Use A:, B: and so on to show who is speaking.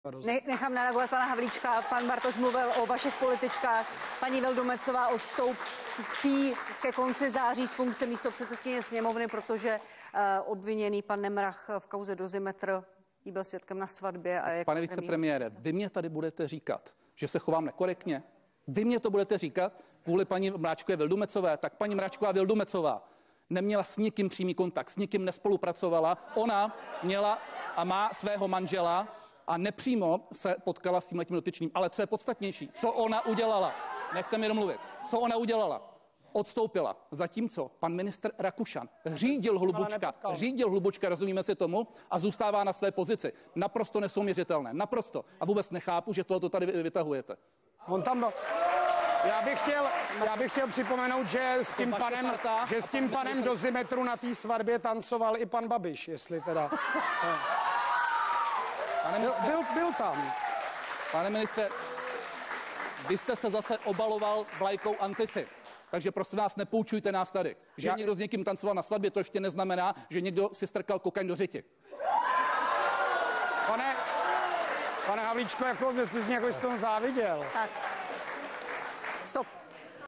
A: Nechám reagovat pana Havlíčka. Pan Bartoš mluvil o vašich političkách. Paní Vildumetzová odstoupí ke konci září z funkce místopředsedkyně sněmovny, protože obviněný pan Nemrach v kauze Dozimetr jí byl svědkem na svatbě. A
B: Pane vicepremiére, vy mě tady budete říkat, že se chovám nekorektně? Vy mě to budete říkat kvůli paní Mráčkové Vildumetzové? Tak paní Mráčková Vildumetzová neměla s nikým přímý kontakt, s nikým nespolupracovala. Ona měla a má svého manžela a nepřímo se potkala s tímhletím dotyčným. Ale co je podstatnější, co ona udělala? Nechte mi domluvit. Co ona udělala? Odstoupila. Zatímco pan ministr Rakušan řídil Hlubučka, rozumíme si tomu, a zůstává na své pozici. Naprosto nesouměřitelné. Naprosto. A vůbec nechápu, že tohoto tady vytahujete.
C: On tam byl. Já bych chtěl připomenout, že s tím panem Dozimetru na té svatbě tancoval i pan Babiš, jestli teda byl tam.
B: Pane ministře, vy jste se zase obaloval vlajkou Antify. Takže prosím vás, nepoučujte nás tady. Že někdo s někým tancoval na svatbě, to ještě neznamená, že někdo si strkal kokain do řiti.
C: Pane Havlíčko, jako jsi z někoho z toho záviděl.
A: Tak. Stop.